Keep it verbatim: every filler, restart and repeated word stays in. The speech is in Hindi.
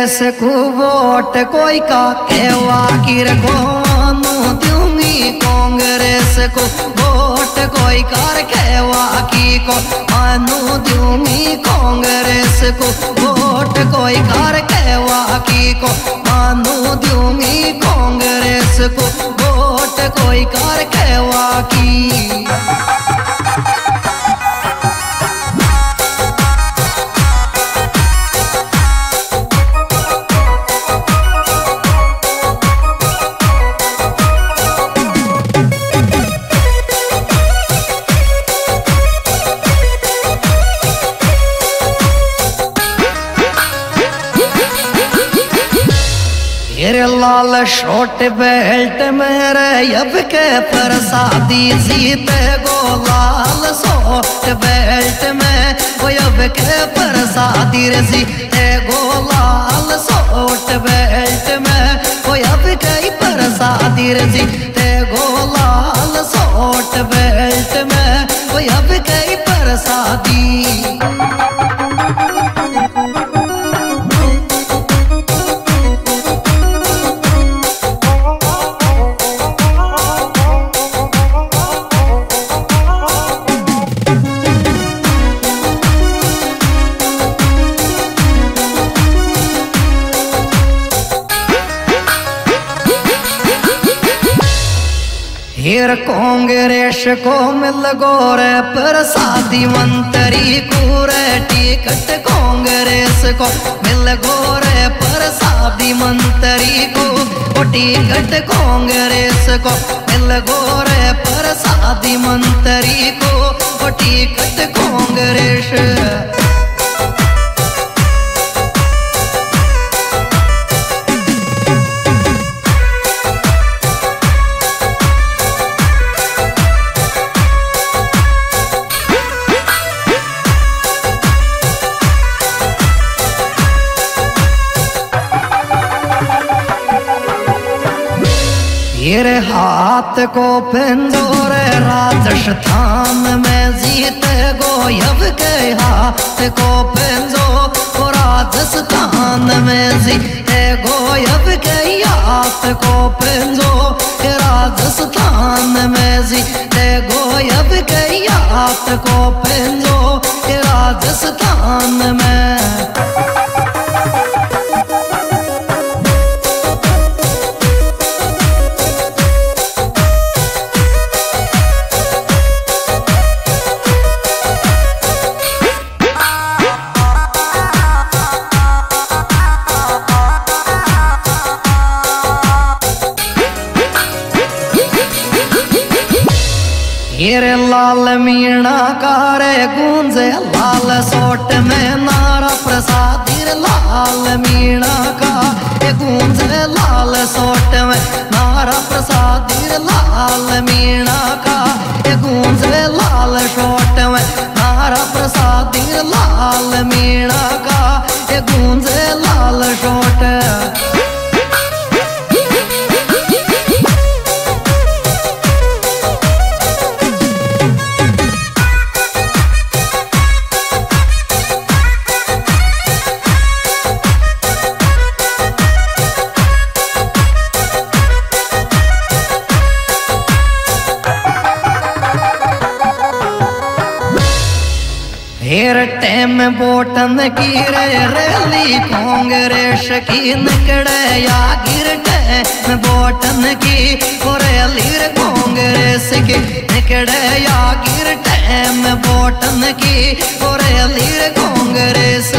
कांग्रेस को वोट कोई का कहवा गिर गोनू दूंगी कांग्रेस को वोट कोई कर कहवा की को मानू दूंगी कांग्रेस को वोट कोई कर कहवा की को मानू दूंगी कांग्रेस को वोट कोई कर कहवा की। तेरे लाल शॉर्ट बेल्ट मेरे अब के प्रसादी जीते गो लाल शॉर्ट बेल्ट में वो अब के प्रसादी जीते गो लाल शॉर्ट बेल्ट में वो अब के प्रसादी जीते गो लाल शॉर्ट बेल्ट में वो अब के प्रसादी। फिर कांग्रेस को मिल गो रे प्रसादी मंत्री को रे टिकट कांग्रेस को मिल गो रे प्रसादी मंत्री को टिकट कांग्रेस को मिल गो रे प्रसादी मंत्री को टिकट कांग्रेस। तेरे हाथ को पिंजोरे राजस्थान में जीते गोयब के हाथ को पिंजो राजस्थान में जीते गोयब के हाथ को पिंजो राजस्थान में जीते गोयब के हाथ को पिंजो राजस्थान में। तेरे लाल मीणा का रे गूंजे लाल सोट में नारा प्रसादी लाल मीणा का गूंजे लाल सोट में नारा प्रसादी लाल मीणा का गूंजे लाल सोट में नारा प्रसादी लाल मीणा का गूंजे लाल सोट। फिर टेम बोटन की रे रैली कांग्रेस की निकड़े या गिर टेम बोटन की रैली कांग्रेस की निकड़े या गिर टेम बोटन की रैली कांग्रेस